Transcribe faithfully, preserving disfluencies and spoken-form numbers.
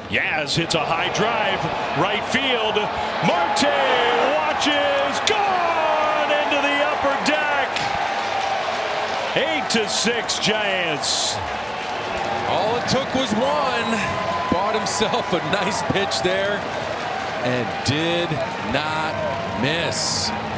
Yaz hits a high drive, right field. Marte watches, gone into the upper deck. Eight to six Giants. All it took was one. Bought himself a nice pitch there and did not miss.